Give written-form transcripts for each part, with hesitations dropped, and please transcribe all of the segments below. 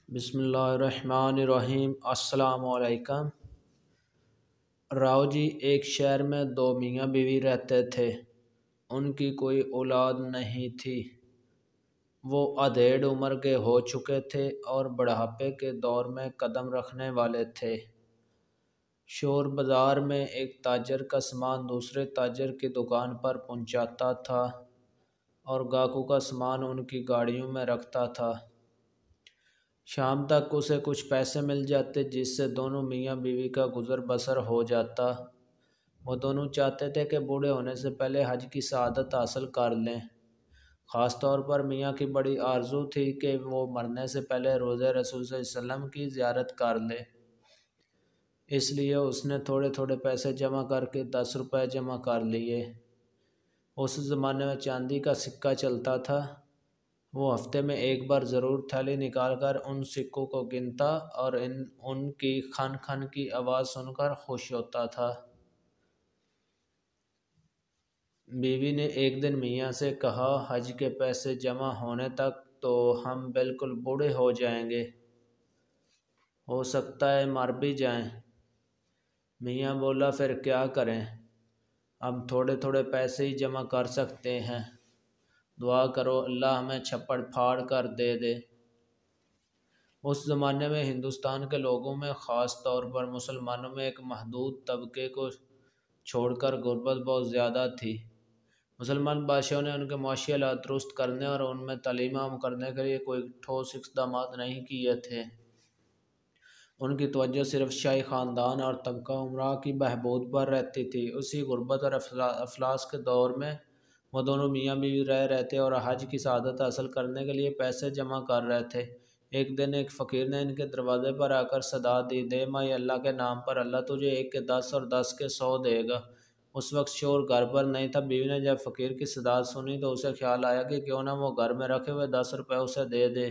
بسم اللہ الرحمن الرحیم۔ السلام علیکم۔ راؤ جی، ایک شہر میں دو میاں بیوی رہتے تھے۔ ان کی کوئی اولاد نہیں تھی۔ وہ ادھیڑ عمر کے ہو چکے تھے اور بڑھاپے کے دور میں قدم رکھنے والے تھے۔ شور بازار میں ایک تاجر کا سامان دوسرے تاجر کی دکان پر پہنچاتا تھا اور گاہکوں کا سامان ان کی گاڑیوں میں رکھتا تھا۔ شام تک اسے کچھ پیسے مل جاتے جس سے دونوں میاں بیوی کا گزر بسر ہو جاتا۔ وہ دونوں چاہتے تھے کہ بوڑھے ہونے سے پہلے حج کی سعادت حاصل کر لیں۔ خاص طور پر میاں کی بڑی آرزو تھی کہ وہ مرنے سے پہلے روضہ رسول صلی اللہ علیہ وسلم کی زیارت کر لے۔ اس لیے اس نے تھوڑے تھوڑے پیسے جمع کر کے 10 روپے جمع کر لیے۔ اس زمانے میں چاندی کا سکہ چلتا تھا۔ وہ ہفتے میں ایک بار ضرور تھیلی نکال کر ان سکوں کو گنتا اور ان کی کھن کھن کی آواز سن کر خوش ہوتا تھا۔ بیوی نے ایک دن میاں سے کہا، حج کے پیسے جمع ہونے تک تو ہم بالکل بوڑھے ہو جائیں گے، ہو سکتا ہے مر بھی جائیں۔ میاں بولا، پھر کیا کریں؟ ہم تھوڑے تھوڑے پیسے ہی جمع کر سکتے ہیں۔ دعا کرو اللہ ہمیں چھپڑ پھاڑ کر دے دے۔ اس زمانے میں ہندوستان کے لوگوں میں، خاص طور پر مسلمانوں میں، ایک محدود طبقے کو چھوڑ کر غربت بہت زیادہ تھی۔ مسلمان بادشاہوں نے ان کے معاشی حالات درست کرنے اور ان میں تعلیم عام کرنے کے لیے کوئی ٹھوس اقدامات نہیں کیے تھے۔ ان کی توجہ صرف شاہی خاندان اور طبقہ امراء کی بہبود پر رہتی تھی۔ اسی غربت اور افلاس کے دور میں وہ دونوں میاں بیوی رہ رہے تھے اور حج کی سعادت حاصل کرنے کے لیے پیسے جمع کر رہے تھے۔ ایک دن ایک فقیر نے ان کے دروازے پر آ کر صدا دی، دے مائی اللہ کے نام پر، اللہ تجھے 1 کے 10 اور 10 کے 100 دے گا۔ اس وقت شور گھر پر نہیں تھا۔ بیوی نے جب فقیر کی صدا سنی تو اسے خیال آیا کہ کیوں نہ وہ گھر میں رکھے ہوئے 10 روپے اسے دے دے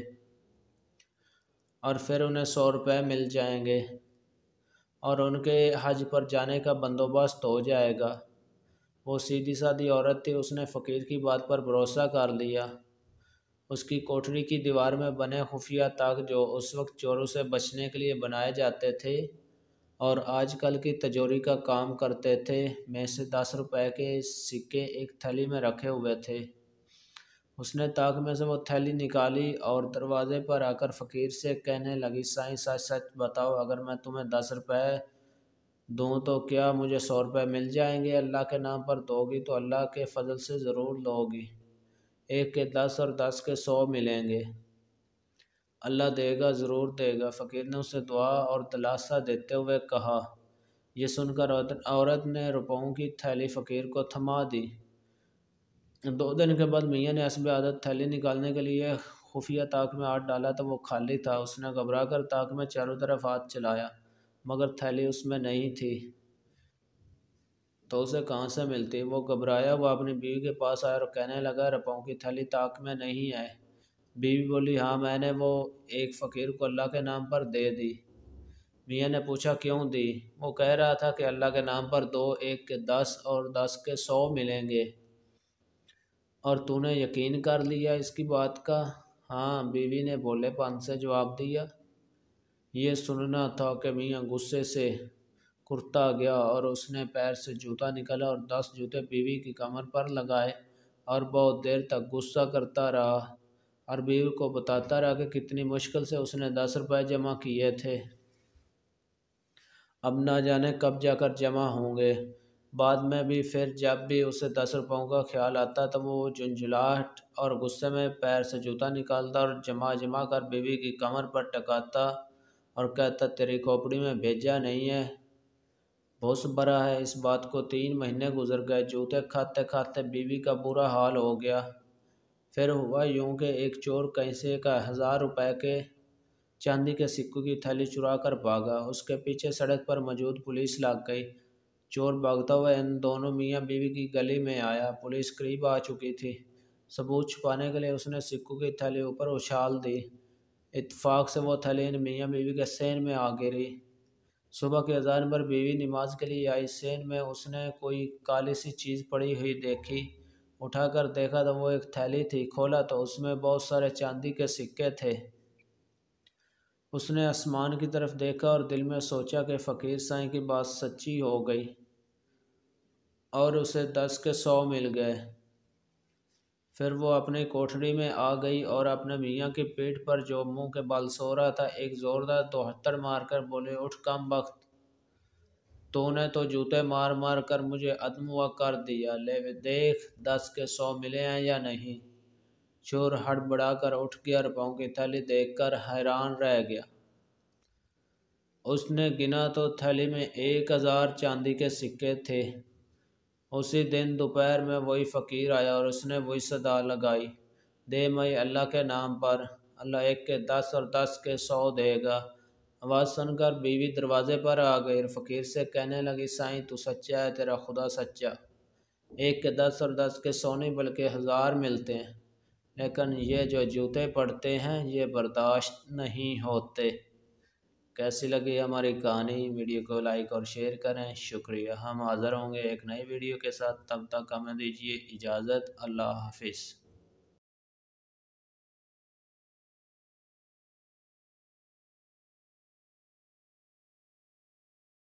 اور پھر انہیں 100 روپے مل جائیں گے اور ان کے حج پر جانے کا بندوبست ہو جائے گا۔ وہ سیدھی سادی عورت تھی، اس نے فقیر کی بات پر بھروسہ کر لیا۔ اس کی کوٹری کی دیوار میں بنے خفیہ تاک جو اس وقت چوروں سے بچنے کے لیے بنائے جاتے تھے اور آج کل کی تجوری کا کام کرتے تھے، میں سے 10 روپے کے سکے ایک تھیلی میں رکھے ہوئے تھے۔ اس نے تاک میں سے وہ تھیلی نکالی اور دروازے پر آ کر فقیر سے کہنے لگی، سائیں سچ سچ بتاؤ، اگر میں تمہیں 10 روپے دوں تو کیا مجھے 100 روپے مل جائیں گے؟ اللہ کے نام پر دو گی تو اللہ کے فضل سے ضرور لو گی۔ 1 کے 10 اور 10 کے 100 ملیں گے۔ اللہ دے گا، ضرور دے گا۔ فقیر نے اسے دعا اور دلاسا دیتے ہوئے کہا۔ یہ سن کر عورت نے روپوں کی تھیلی فقیر کو تھما دی۔ 2 دن کے بعد میاں نے حسب عادت تھیلی نکالنے کے لیے خفیہ تاک میں ہاتھ ڈالا تو وہ خالی تھا۔ اس نے گھبرا کر تاک میں چاروں طرف ہاتھ چلایا مگر تھیلی اس میں نہیں تھی تو اسے کہاں سے ملتی؟ وہ گھبرایا، وہ اپنی بیوی کے پاس آیا اور کہنے لگا، روپوں کی تھیلی تاک میں نہیں ہے۔ بیوی بولی، ہاں میں نے وہ ایک فقیر کو اللہ کے نام پر دے دی۔ میاں نے پوچھا، کیوں دی؟ وہ کہہ رہا تھا کہ اللہ کے نام پر دو، 1 کے 10 اور 10 کے 100 ملیں گے۔ اور تو نے یقین کر لیا اس کی بات کا؟ ہاں، بیوی نے بھولے پن سے جواب دیا۔ یہ سننا تھا کہ میاں غصے سے کرتا گیا اور اس نے پیر سے جوتا نکالا اور 10 جوتے بیوی کی کمر پر لگائے اور بہت دیر تک غصہ کرتا رہا اور بیوی کو بتاتا رہا کہ کتنی مشکل سے اس نے 10 روپے جمع کیے تھے، اب نہ جانے کب جا کر جمع ہوں گے۔ بعد میں بھی پھر جب بھی اسے 10 روپوں کا خیال آتا تو وہ جھنجھلاہٹ اور غصے میں پیر سے جوتا نکالتا اور جمع کر بیوی کی کمر پر ٹکاتا اور کہتا، تیری کھوپڑی میں بھیجا نہیں ہے، بھوس بھرا ہے۔ اس بات کو 3 مہینے گزر گئے۔ جوتے کھاتے کھاتے بیوی کا برا حال ہو گیا۔ پھر ہوا یوں کہ ایک چور کہیں سے 1000 روپے کے چاندی کے سکوں کی تھیلی چرا کر بھاگا۔ اس کے پیچھے سڑک پر موجود پولیس لگ گئی۔ چور بھاگتا ہوا ان دونوں میاں بیوی کی گلی میں آیا۔ پولیس قریب آ چکی تھی۔ ثبوت چھپانے کے لیے اس نے سکوں کی تھیلی اوپر اچھال دی۔ اتفاق سے وہ تھیلی ان میاں بیوی کے سین میں آ گری۔ صبح کی اذان پر بیوی نماز کے لیے آئی۔ سین میں اس نے کوئی کالی سی چیز پڑی ہوئی دیکھی۔ اٹھا کر دیکھا تو وہ ایک تھیلی تھی۔ کھولا تو اس میں بہت سارے چاندی کے سکے تھے۔ اس نے آسمان کی طرف دیکھا اور دل میں سوچا کہ فقیر سائیں کی بات سچی ہو گئی اور اسے 10 کے 100 مل گئے۔ پھر وہ اپنی کوٹھڑی میں آ گئی اور اپنے میاں کی پیٹھ پر جو منہ کے بل سو رہا تھا ایک زوردار توہتر مار کر بولے، اٹھ کم بخت، تو نے تو جوتے مار مار کر مجھے ادموا کر دیا، لے دیکھ 10 کے 100 ملے ہیں یا نہیں۔ چور ہڑبڑا کر اٹھ گیا، روپوں کی تھیلی دیکھ کر حیران رہ گیا۔ اس نے گنا تو تھیلی میں 1000 چاندی کے سکے تھے۔ اسی دن دوپہر میں وہی فقیر آیا اور اس نے وہی صدا لگائی، دے مائی اللہ کے نام پر، اللہ 1 کے 10 اور 10 کے 100 دے گا۔ آواز سن کر بیوی دروازے پر آ گئی اور فقیر سے کہنے لگی، سائیں تو سچا ہے، تیرا خدا سچا، 1 کے 10 اور 10 کے 100 نہیں بلکہ 1000 ملتے ہیں، لیکن یہ جو جوتے پڑتے ہیں یہ برداشت نہیں ہوتے۔ کیسی لگی ہماری کہانی؟ ویڈیو کو لائک اور شیئر کریں، شکریہ۔ ہم حاضر ہوں گے ایک نئی ویڈیو کے ساتھ، تب تک ہمیں دیجیے اجازت، اللہ حافظ۔